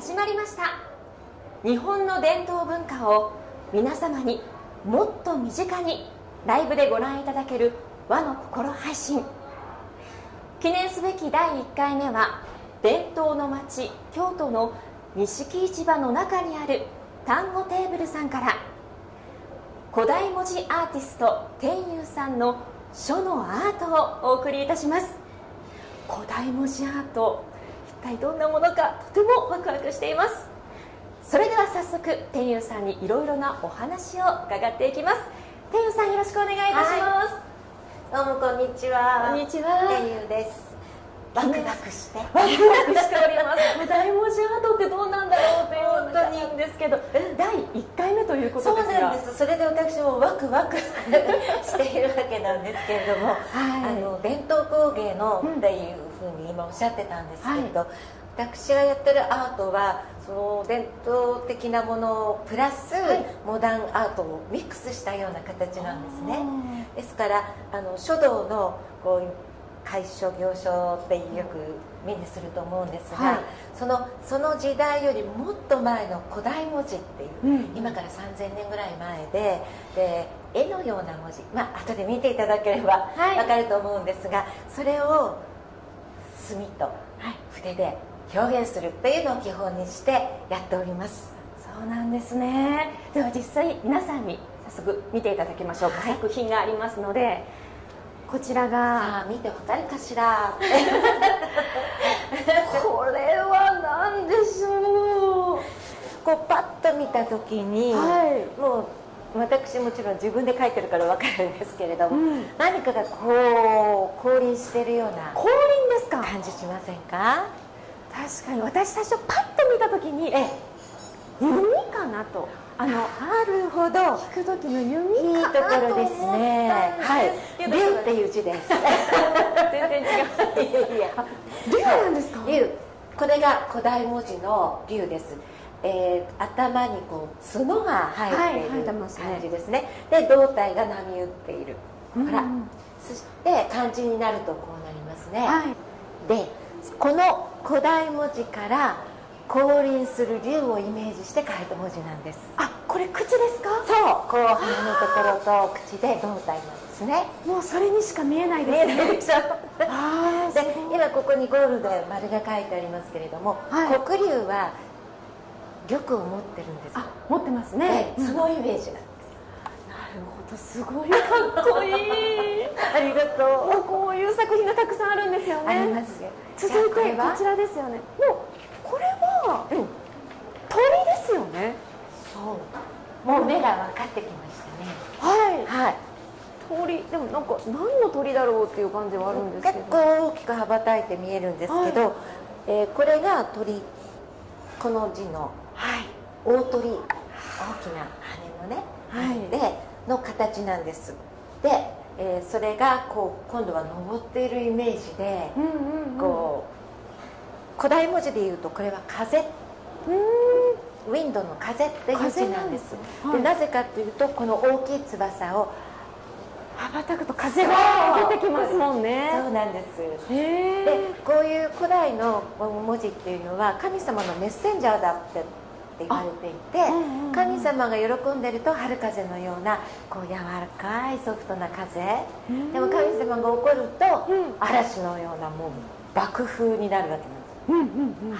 始まりました。日本の伝統文化を皆様にもっと身近にライブでご覧いただける和の心配信。記念すべき第1回目は伝統の街京都の錦市場の中にある丹後テーブルさんから古代文字アーティスト天佑さんの書のアートをお送りいたします。古代文字アート、一体どんなものかとてもワクワクしています。それでは早速天佑さんにいろいろなお話を伺っていきます。天佑さん、よろしくお願いいたします。 どうもこんにちは。 こんにちは。 天佑です。ワクワクしてワクワクしております。古代文字アートってどうなんだろうという本当にですけど、第1回目ということですが。 そうなんです。それで私もワクワクしているわけなんですけれども、はい、伝統工芸のっていうふうに今おっしゃってたんですけれど、私がやってるアートはその伝統的なものをプラス、モダンアートをミックスしたような形なんですね。ですから書道のこう楷書行書ってよく目にすると思うんですが、その時代よりもっと前の古代文字っていう、今から3000年ぐらい前で絵のような文字、後で見ていただければ分かると思うんですが、それを墨と筆で表現するっていうのを基本にしてやっております。 そうなんですね。では実際皆さんに早速見ていただきましょうか。作品がありますので、こちらがさあ見てわかるかしらこれは何でしょう。 こうパッと見た時に、もう私もちろん自分で描いてるから分かるんですけれども、何かがこう降臨してるような降臨ですか。 感じしませんか。 確かに私最初パッと見た時に弓かなと、 なるほど、 弾く時の弓かなと思ったんですけど、 龍っていう字です。 全然違う。龍なんですか。 龍、これが古代文字の龍です。頭にこう角が生えている感じですね。で胴体が波打っている、ほら、そして漢字になるとこうなりますね。でこの古代文字から降臨する龍をイメージして書いた文字なんです。 これ口ですか。 そう、こう鼻のところと口で胴体なんですね。 もうそれにしか見えないですね。 見えないでしょ。で今ここにゴールドで丸が書いてありますけれども、黒龍は玉を持ってるんです。 持ってますね。 そのイメージなんです。 なるほど、すごいかっこいい。 ありがとう。 こういう作品がたくさんあるんですよね。 あります。 続いてこちらですよね。もうこれは鳥ですよね。 そう、もう目が分かってきましたね。 鳥でもなんか何の鳥だろうっていう感じはあるんですけど、 結構大きく羽ばたいて見えるんですけど、これが鳥、この字の大鳥、大きな羽のね、での形なんです。でそれがこう今度は登っているイメージで、こう古代文字でいうとこれは風、ウィンドの風っていう字なんです。でなぜかというとこの大きい翼を羽ばたくと風が出てきますもんね。 そうなんです。でこういう古代の文字っていうのは神様のメッセンジャーだって言われていて、神様が喜んでると春風のようなこう柔らかいソフトな風、でも神様が怒ると嵐のようなもう爆風になるわけなんです。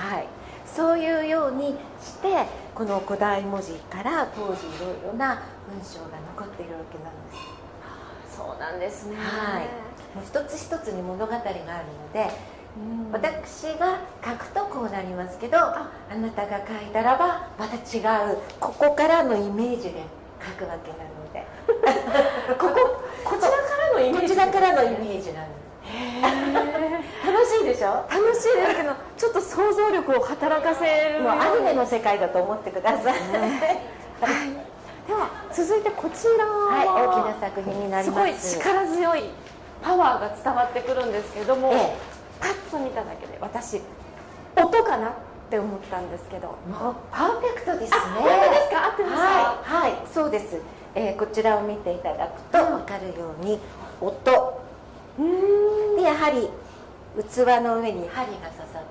そういうようにしてこの古代文字から当時いろいろな文章が残っているわけなんです。 そうなんですね。 もう一つ一つに物語があるので、私が書くとこうなりますけど、あなたが書いたらばまた違うここからのイメージで書くわけなのでこちらからのイメージ、 こちらからのイメージなんです。楽しいでしょ。 楽しいですけど、ちょっと想像力を働かせる、 もうアニメの世界だと思ってください。 では続いてこちらは、大きな作品になります。 すごい力強いパワーが伝わってくるんですけども、パッと見ただけで私音かなって思ったんですけど、 もうパーフェクトですね。 本当ですか。合ってますか。 そうです。こちらを見ていただくと分かるように音で、やはり器の上に針が刺さって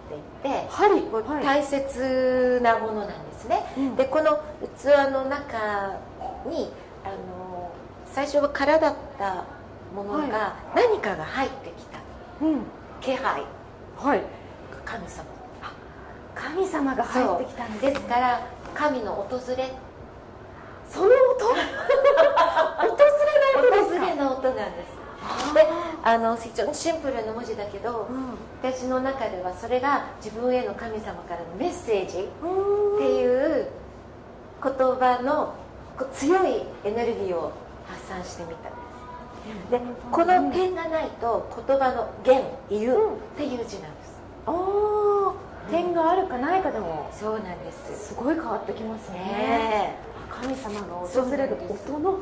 言って、 針、 こう大切なものなんですね、でこの器の中に最初は空だったものが何かが入ってきた、気配、神様、 神様が入ってきたんですね。 ですから神の訪れ、 その音訪れの音ですか？ 訪れの音なんです。で非常にシンプルな文字だけど、私の中ではそれが自分への神様からのメッセージっていう言葉の強いエネルギーを発散してみたんです。でこの点がないと言葉の言、言うっていう字なんです。 点があるかないかでも、 そうなんです。 すごい変わってきますね。神様の訪れる音の音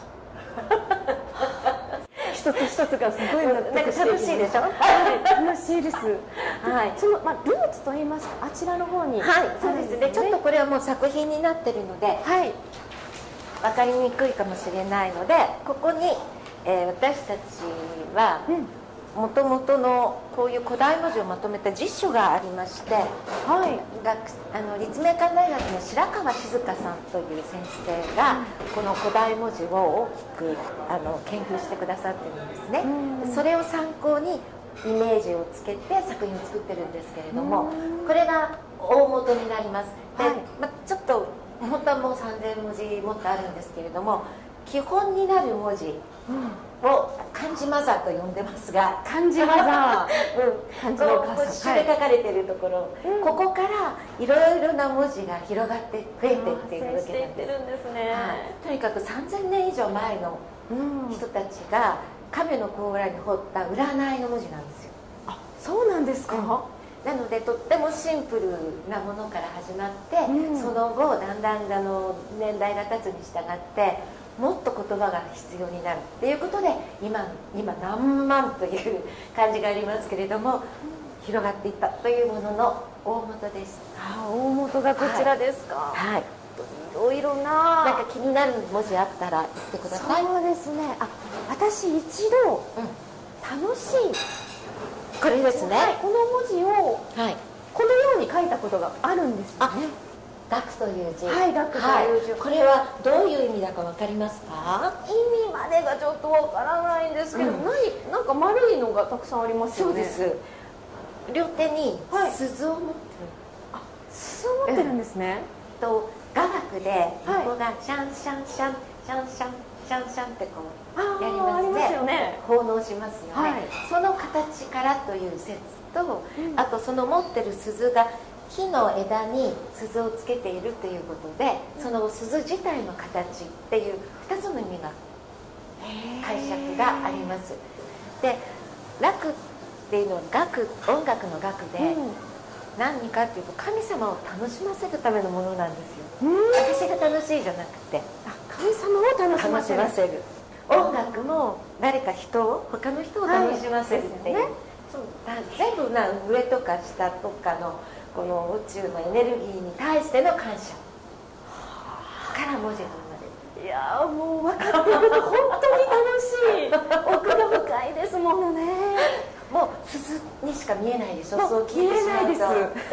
一つ一つがすごいなんか楽しいでしょ？ 楽しいです。そのルーツといいますか、あちらの方に、 そうですね。ちょっとこれはもう作品になってるので分かりにくいかもしれないので、ここに私たちはもともとのこういう古代文字をまとめた辞書がありまして、立命館大学の白川静香さんという先生がこの古代文字を大きく研究してくださってるんですね。それを参考にイメージをつけて作品を作ってるんですけれども、これが大元になります。で、ちょっと本当はもう3000文字もっとあるんですけれども、基本になる文字を漢字マザーと呼んでますが、 漢字マザー、漢字のお母さん、 下で書かれているところ、ここからいろいろな文字が広がって増えていっているわけなんです。とにかく3000年以上前の人たちが亀の甲羅に彫った占いの文字なんですよ。 そうなんですか？ なのでとってもシンプルなものから始まって、その後だんだん年代が経つに従ってもっと言葉が必要になるっていうことで、今何万という漢字がありますけれども、広がっていったというものの大元です。 大元がこちらですか？いろいろな、 なんか気になる文字あったら言ってください。 そうですね。私一度楽しい、 これですね。 この文字をこのように書いたことがあるんですよね。 学という字。 学という字。 これはどういう意味だか分かりますか？ 意味までがちょっと分からないんですけど、なんか丸いのがたくさんありますよね。 そうです。両手に鈴を持ってる。 鈴を持ってるんですね。 雅楽で横がシャンシャンシャンシャンシャンシャンシャンってこうやりますね。奉納しますよね。その形からという説と、あとその持ってる鈴が木の枝に鈴をつけているということで、その鈴自体の形っていう2つの意味が解釈があります。で、楽っていうのは音楽の楽で、何かっていうと神様を楽しませるためのものなんですよ。私が楽しいじゃなくて、 神様を楽しませる。 音楽も誰か他の人を楽しませるっていう、全部上とか下とかのこの宇宙のエネルギーに対しての感謝から文字が生まれる。 いやもう分かってると本当に楽しい。奥が深いですものね。 もう鈴にしか見えないでしょ。 そう聞いてしまうと。見えないです。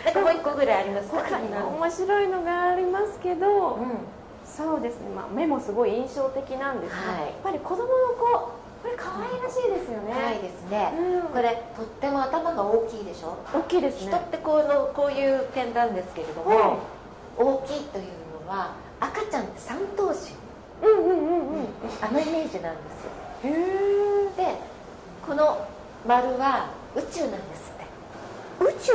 だからもう一個ぐらいありますか？ 他にも面白いのがありますけど、そうですね。目もすごい印象的なんですが、やっぱり子供の子、これ可愛らしいですよね。 可愛いですね。これとっても頭が大きいでしょ。 大きいですね。 人ってこういう点なんですけれども、大きいというのは赤ちゃんって三頭身。あのイメージなんですよ。で、この丸は宇宙なんですって。宇宙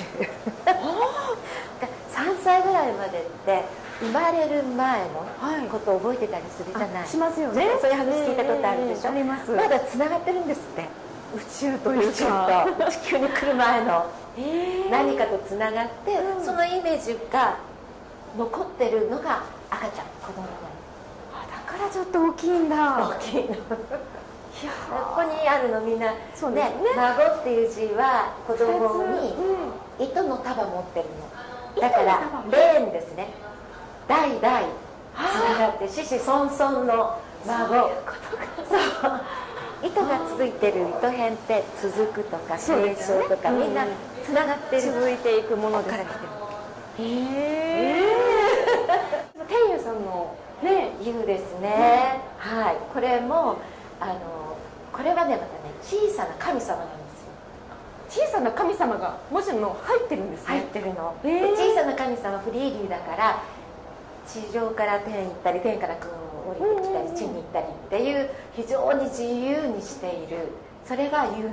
3歳ぐらいまでって生まれる前のことを覚えてたりするじゃない。 しますよね。 そういう話聞いたことあるでしょ。 あります。 まだつながってるんですって。 宇宙というか地球に来る前の何かとつながって、そのイメージが残ってるのが赤ちゃん、子供の。 だからちょっと大きいんだ。 大きいの。ここにあるのみんなね、孫っていう字は子供に糸の束持ってるのだからレーンですね。代々つながって子々孫々の孫。 糸が続いてる糸編って続くとか継承とか、みんなつながってる、 続いていくものですから来てる。天佑さんのね、湯ですね、はい。これもこれはね、またね、小さな神様なんですよ。 小さな神様が文字の入ってるんですね。 入ってるの、小さな神様フリーリュウだから、地上から天行ったり天から降りてきたり地に行ったりっていう非常に自由にしている、それが湯なんです。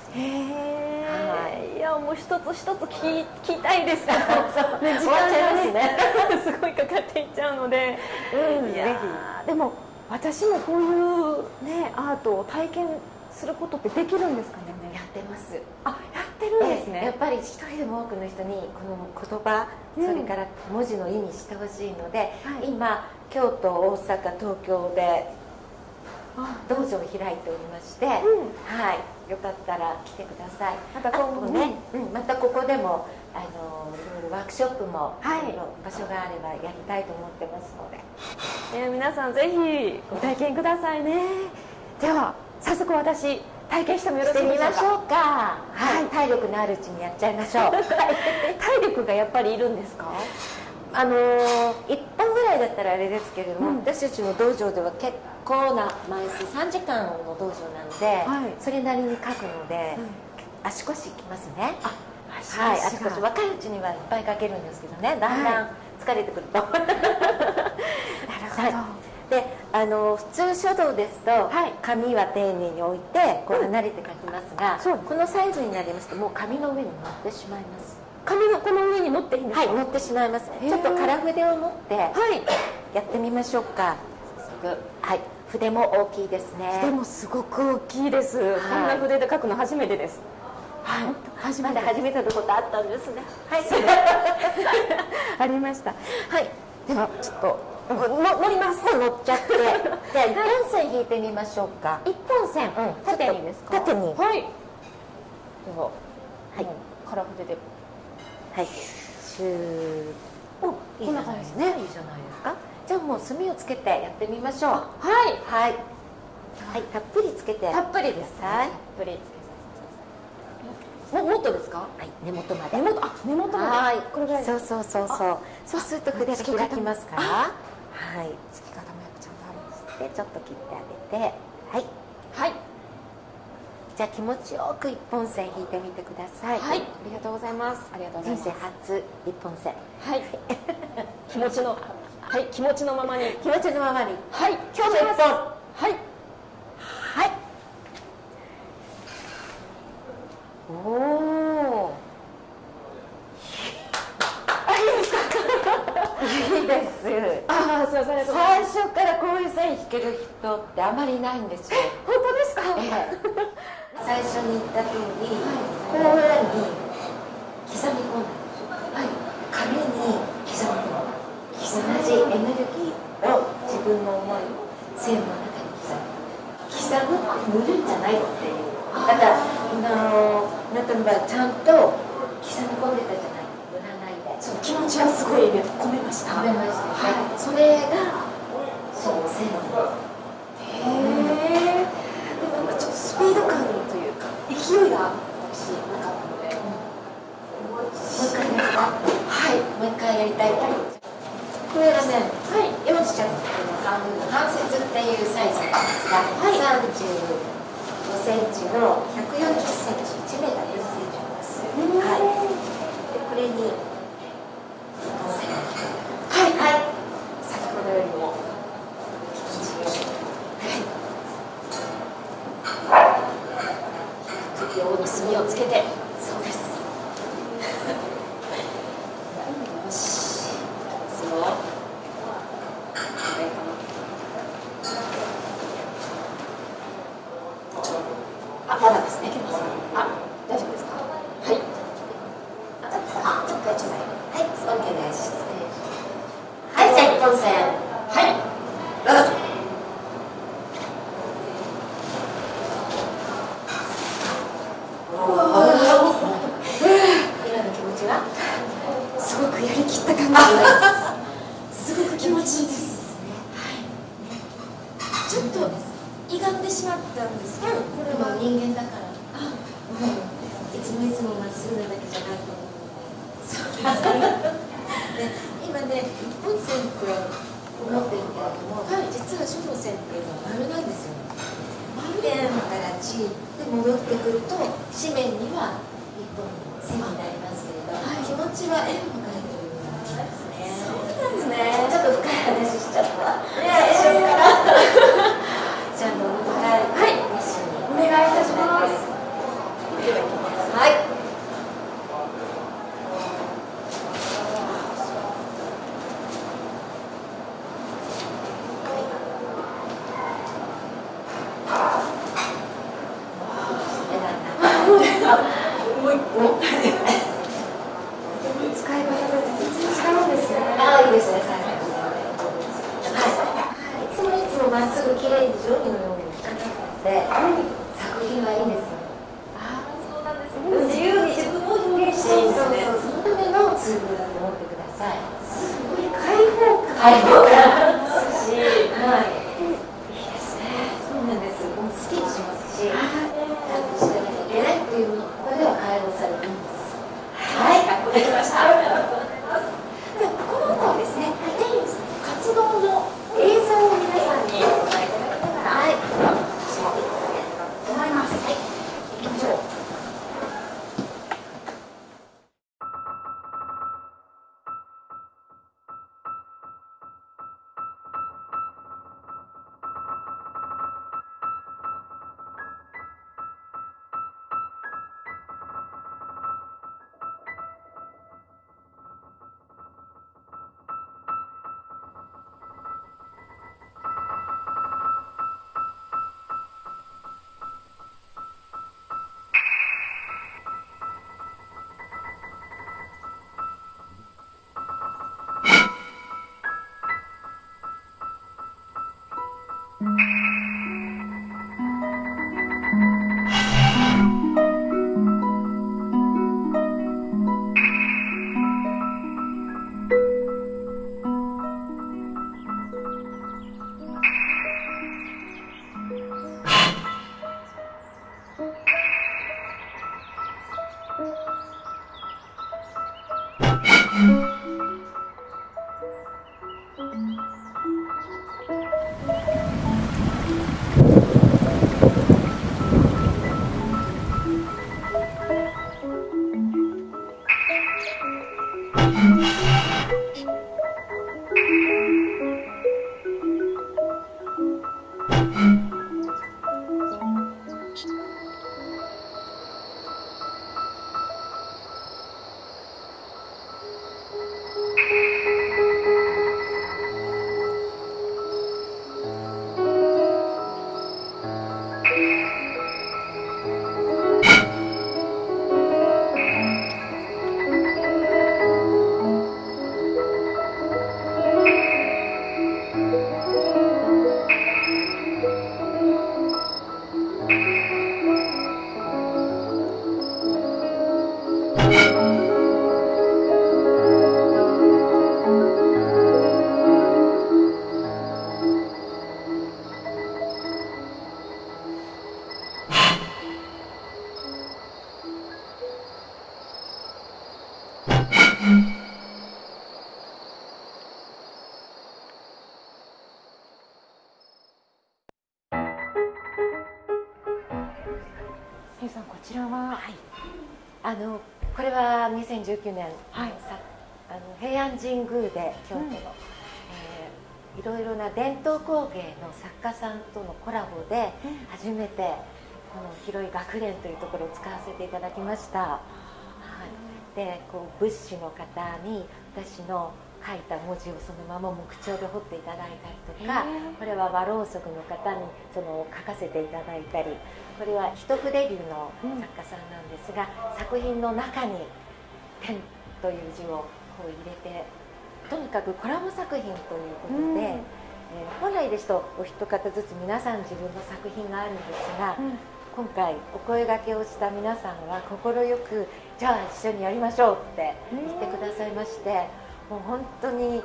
へえ、いやもう一つ一つ聞きたいですけど、時間がねすごいかかっていっちゃうので、いやでも私もこういうねアートを体験することってできるんですかね。 やってます。 あ、やってるんですね。 やっぱり一人でも多くの人にこの言葉、それから文字の意味してほしいので、今京都、大阪、東京で道場を開いておりまして、はい、よかったら来てください。 また今後ね、 またここでもいろいろワークショップも、いろいろ場所があればやりたいと思ってますので、 皆さんぜひご体験くださいね。では早速私体験してもよろしいでしょうか。 してみましょうか。はい、体力のあるうちにやっちゃいましょう。 体力がやっぱりいるんですか。 1本ぐらいだったらあれですけれども、私たちの道場では結構な枚数、3時間の道場なので、それなりに書くので、足腰きますね。はい、足腰若いうちにはいっぱい書けるんですけどね、だんだん疲れてくると。なるほど。で普通書道ですと、紙は丁寧に置いてこう離れて書きますが、このサイズになりますともう紙の上に乗ってしまいます。 紙のこの上に乗っていいんですか。 はい、乗ってしまいます。ちょっと空筆を持ってやってみましょうか。はい、筆も大きいですね。 筆もすごく大きいです。こんな筆で書くの初めてです。 はい、まだ初めてのことあったんですね。はい、 ありました。はい、ではちょっと乗ります。 乗っちゃって、じゃあ一本線引いてみましょうか。 一本線、縦にですか。 縦に。 はい。では、 はい、 空筆で。 はい。シュー。 お、こんな感じですね。いいじゃないですか。 じゃあもう墨をつけてやってみましょう。はい。はい。はい、たっぷりつけて。 たっぷりです。 はい。 たっぷりつけさせて。もっとですか。 はい、根元まで。 根元まで。 はい。 これぐらい。 そう。そうすると筆が開きますから。はい。 つき方もやっぱちゃんとあるんです。 で、ちょっと切ってあげて。はい。 はい。 じゃあ気持ちよく一本線引いてみてください。 はい。ありがとうございます。ありがとうございます。 人生初一本線。 はい。気持ちの。はい、気持ちのままに。 気持ちのままに。 はい。 今日の一本。 はい。 はい。おお。いいです。 ああ、すみません。 最初からこういう線引ける人ってあまりいないんですよ。 本当ですか。 最初に言った通り、この裏に刻み込んだ。紙に刻み込む。同じエネルギーを自分の思いを線の中に刻むって塗るんじゃないっていう。ただあなたの場合ちゃんと刻み込んでたじゃない、塗らないで。 そう、気持ちはすごい込めました。 込めました。はい。それがそう線。 へえ。でもなんかちょっとスピード感というか勢いが私なかったので、もう一回やりたい。はい。 もう一回やりたいと思います。これがね、ヨンシちゃんの半分の半節っていうサイズなんですが、35センチの140センチ、1メーター40センチあります。はい。で、これに、はい。先ほどよりも、 首を墨をつけて、 そうです。 よし。まだですね。大丈夫ですか。はい。 ちょっと一枚。はい、OK です。はい、じゃあ一本線。 はい。どうぞ。 今の気持ちは？ すごくやりきった感じです。すごく気持ちいいです。はい。ちょっと歪んでしまったんですけど、これは人間だから、いつもいつもまっすぐなだけじゃないと思うので。そうですね。で今ね、一本線って思ってるけれども、実は主の線っていうのは丸なんですよ。点から地で戻ってくると紙面には一本線になりますけれど、気持ちは円を描いてるような感じですね。そうですね。ちょっと深い話しちゃった。最初からじゃあもう一回一緒にお願いいたします。 ではいきます。はい。 もう一個。使い方が全然違うんですね。 いいですね。いつもいつもまっすぐ綺麗に定規のように引かなくて、作品はいいですよ。 そうなんですね。 自由に自分を表現していいんですね。そのためのツールだと思ってください。 すごい開放感。 開放感ありますし、いいですね。そうなんです。もうスッキリしますし、ちゃんとしてなきゃいけないっていうのこれでは解放されています。はい、解放できました。 ではこの後はですね、デニーさんの活動の映像を皆さんにご覧いただきながら、私もやりたいと思います。はい、行きましょう。さん、こちらは、 これは2019年、平安神宮で京都の、いろいろな伝統工芸の作家さんとのコラボで初めてこの広い学連というところを使わせていただきました。で仏師の方に私の書いた文字をそのまま木彫で彫っていただいたりとか、これは和ろうそくの方に書かせていただいたり、これは一筆流の作家さんなんですが、作品の中に「天」という字を入れて、とにかくコラボ作品ということで、本来ですとお一方ずつ皆さん自分の作品があるんですが、今回お声がけをした皆さんは快く「じゃあ一緒にやりましょう」って言ってくださいまして、もう本当に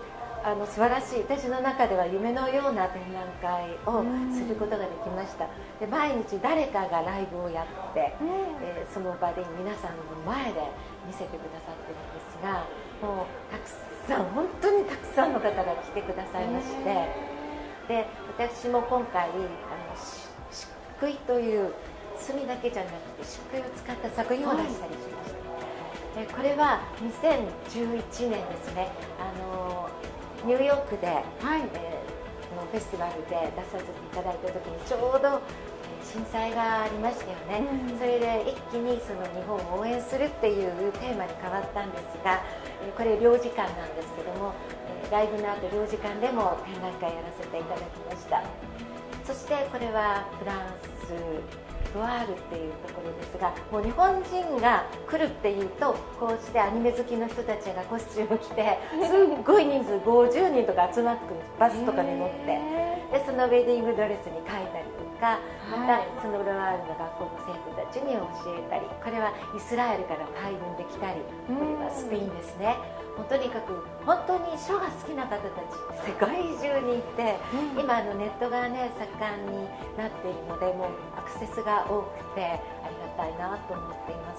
素晴らしい、私の中では夢のような展覧会をすることができました。で毎日誰かがライブをやって、その場で皆さんの前で見せてくださってるんですが、もうたくさん、本当にたくさんの方が来てくださいまして、で私も今回漆喰という墨だけじゃなくて漆喰を使った作品を出したりしました。これは2011年ですね、ニューヨークで、のフェスティバルで出させていただいた時にちょうど震災がありましたよね、それで一気にその日本を応援するっていうテーマに変わったんですが、これ領事館なんですけども、ライブの後領事館でも展覧会やらせていただきました。そしてこれはフランスロワールっていうところですが、もう日本人が来るっていうとこうしてアニメ好きの人たちがコスチューム着てすっごい人数50人とか集まってくるんです。バスとかに乗って、でそのウェディングドレスに描いたりとか、またそのロワールの学校の生徒たちに教えたり、これはイスラエルから海軍で来たり、これはスペインですね。もうとにかく本当に書が好きな方たちって世界中にいて、今ネットがね盛んになっているので、もうアクセスが多くてありがたいなと思っています。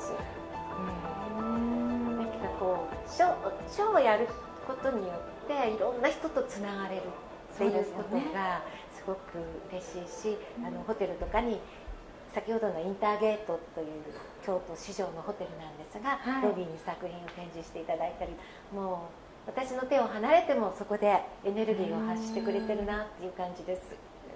なんかこう書をやることによっていろんな人とつながれるっていうことがすごく嬉しいし、ホテルとかに先ほどのインターゲートという京都市場のホテルなんですが、ロビーに作品を展示していただいたり、もう私の手を離れてもそこでエネルギーを発してくれてるなっていう感じです。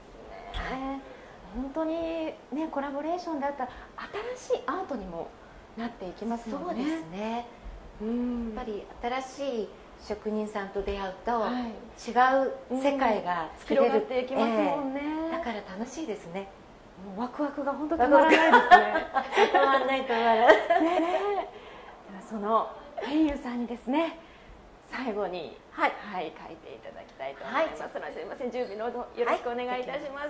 本当にね、コラボレーションだったら新しいアートにもなっていきますもんね。 そうですね。やっぱり新しい職人さんと出会うと、違う世界が作れる、 広がっていきますもんね。 だから楽しいですね。 もうワクワクが本当止まらないですね。 止まらない止まらない。 その天佑さんにですね、最後に書いていただきたいと思います。すいません、準備のほどよろしくお願いいたします。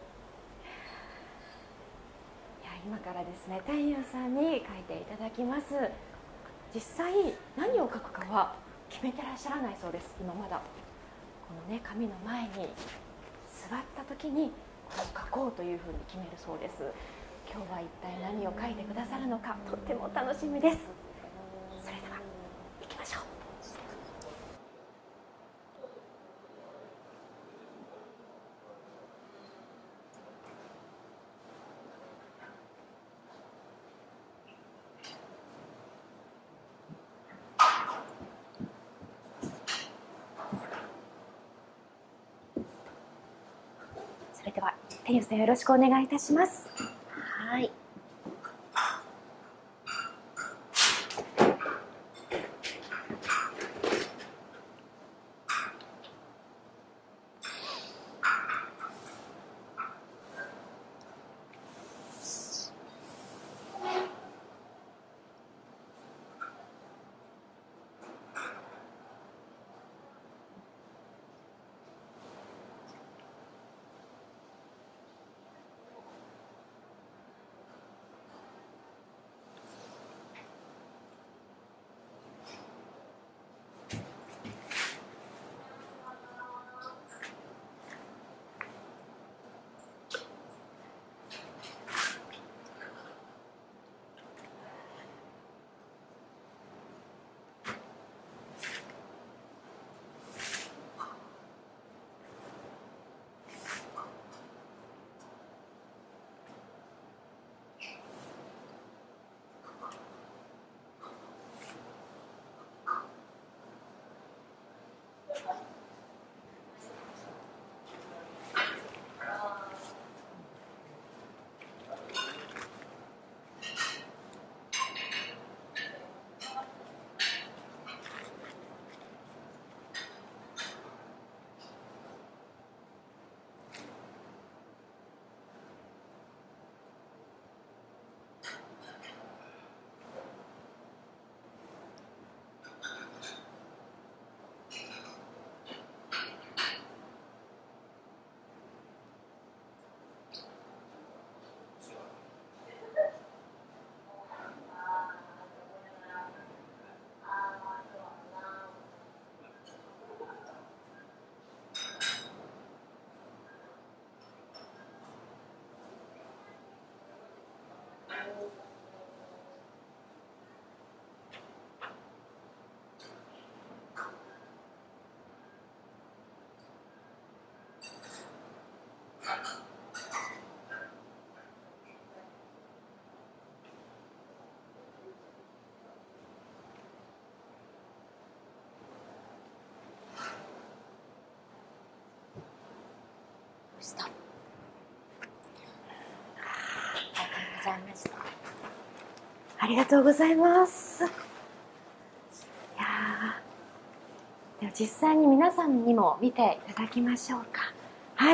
今からですね、天佑さんに書いていただきます。実際何を書くかは決めてらっしゃらないそうです。今まだこのね紙の前に座った時にこれを書こうというふうに決めるそうです。今日は一体何を書いてくださるのか、とっても楽しみです。それでは行きましょう。それでは天佑さん、よろしくお願いいたします。 はい。 した。ありがとうございました。 ありがとうございます。いやー、では実際に皆さんにも見ていただきましょうか。はい。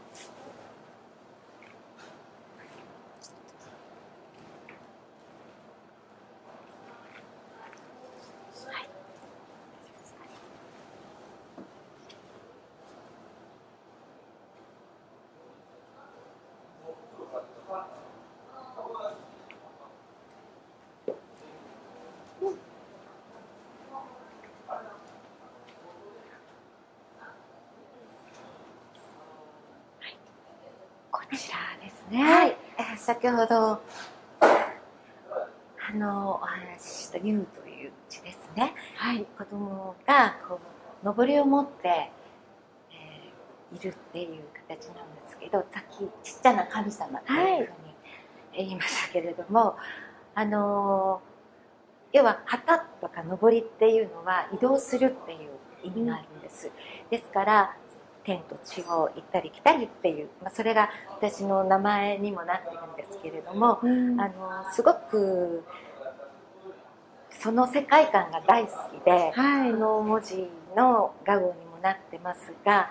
こちらですね。 はい、先ほどお話しした「ゆう」という字ですね。 はい。 子供がこうのぼりを持って、いるっていう形なんですけど、さっきちっちゃな神様というふうに言いましたけれども、要は旗とかのぼりっていうのは移動するっていう意味があるんです。ですから天と地を行ったり来たりっていう、それが私の名前にもなってるんですけれども、すごくその世界観が大好きで、 はい、 この文字の画号にもなってますが、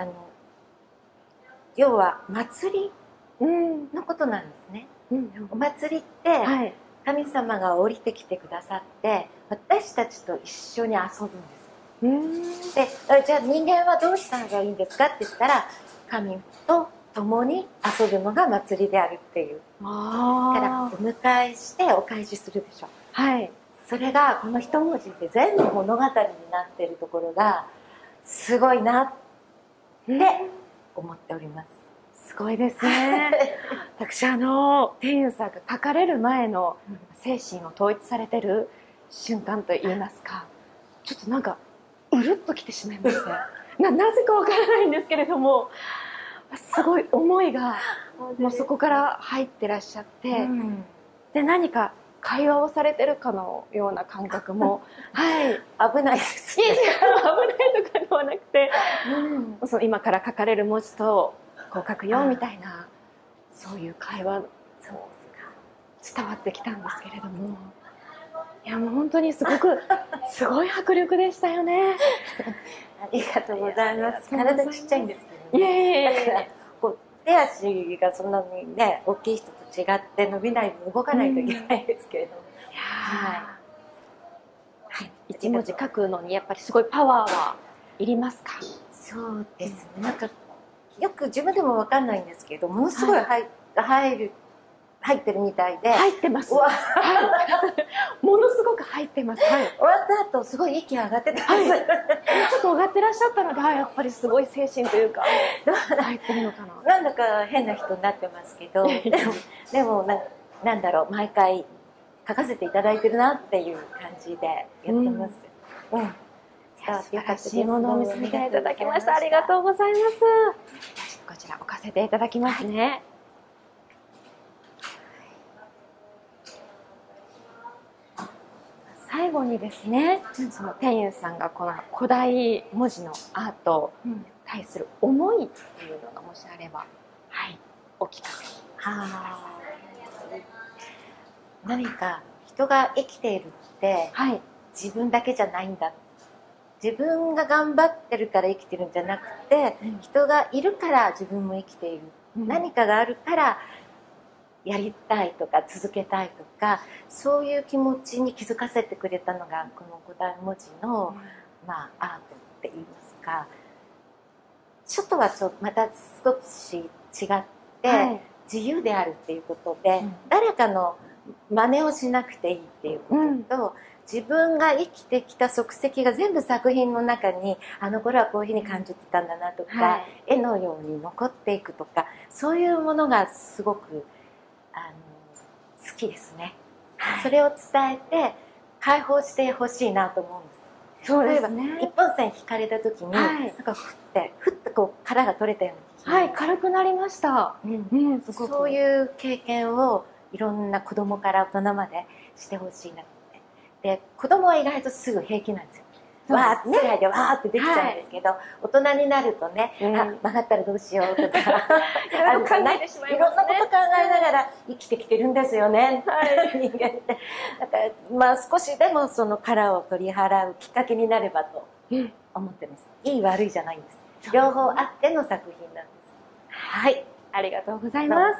要は祭りのことなんですね。お祭りって、はい、神様が降りてきてくださって私たちと一緒に遊ぶんです。で、じゃあ人間はどうしたのがいいんですかって言ったら、神と共に遊ぶのが祭りであるっていう。だからお迎えしてお返しするでしょ。はい。それがこの一文字で全部物語になっているところがすごいなって思っております。 すごいですね。私天佑さんが書かれる前の精神を統一されてる瞬間といいますか、ちょっとなんかうるっときてしまいました。なぜかわからないんですけれども、すごい思いがもうそこから入ってらっしゃって、で何か会話をされてるかのような感覚も、はい、 危ないです、 ね。危ないとかではなくて、その今から書かれる文字とこう書くよみたいな、そういう会話伝わってきたんですけれども、いやもう本当にすごい迫力でしたよね。 ありがとうございます。体ちっちゃいんですけどね。 だからこう手足がそんなにね大きい人と違って伸びない分動かないといけないですけれども、 はい、一文字書くのにやっぱりすごいパワーはいりますか？ そうですね。なんかよく自分でも分かんないんですけど、ものすごい入ってるみたいで。 入ってます。ものすごく入ってます。 終わった後すごい息上がってたんです。 ちょっと上がってらっしゃったので、やっぱりすごい精神というか入ってるのかな。 なんだか変な人になってますけど、でもなんだろう、毎回書かせていただいてるなっていう感じでやってます。 素晴らしいものを見せていただきました。ありがとうございます。こちら置かせていただきますね。最後にですね、その天佑さんがこの古代文字のアートに対する思いっていうのがもしあれば、はい、お聞かせ。 何か人が生きているって、自分だけじゃないんだ。自分が頑張ってるから生きてるんじゃなくて、人がいるから自分も生きている。何かがあるからやりたいとか続けたいとか、そういう気持ちに気づかせてくれたのがこの古代文字の、アートって言いますか、ちょっとはまた少し違って、自由であるっていうことで、誰かの真似をしなくていいっていうことと、自分が生きてきた足跡が全部作品の中に、あの頃はこういうふうに感じてたんだなとか、絵のように残っていくとか、そういうものがすごく好きですね。それを伝えて解放してほしいなと思うんです。そうですね。例えば一本線引かれた時に、なんかふってこう殻が取れたような気が、 軽くなりました。 そういう経験をいろんな子供から大人までしてほしいなって。で、子供は意外とすぐ平気なんですよ。 わーって世界でわーってできちゃうんですけど、大人になるとね、曲がったらどうしようとかいろいろ考えてしまいますね。 いろんなこと考えながら生きてきてるんですよね、人間ってだから少しでもその殻を取り払うきっかけになればと思ってます。いい悪いじゃないんです。両方あっての作品なんです。 はい、ありがとうございます。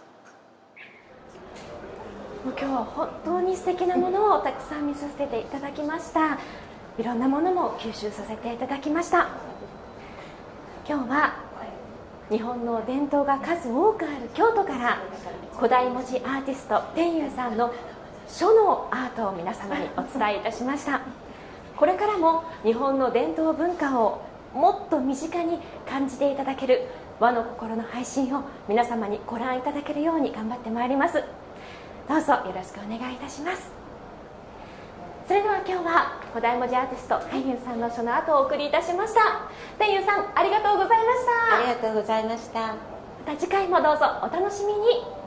もう今日は本当に素敵なものをたくさん見させていただきました。いろんなものも吸収させていただきました。今日は日本の伝統が数多くある京都から古代文字アーティスト天佑さんの書のアートを皆様にお伝えいたしました。これからも日本の伝統文化をもっと身近に感じていただける和の心の配信を皆様にご覧いただけるように頑張ってまいります。どうぞよろしくお願いいたします。それでは今日は古代文字アーティスト天佑さんの書のアートをお送りいたしました。天佑さんありがとうございました。 ありがとうございました。 また次回もどうぞお楽しみに。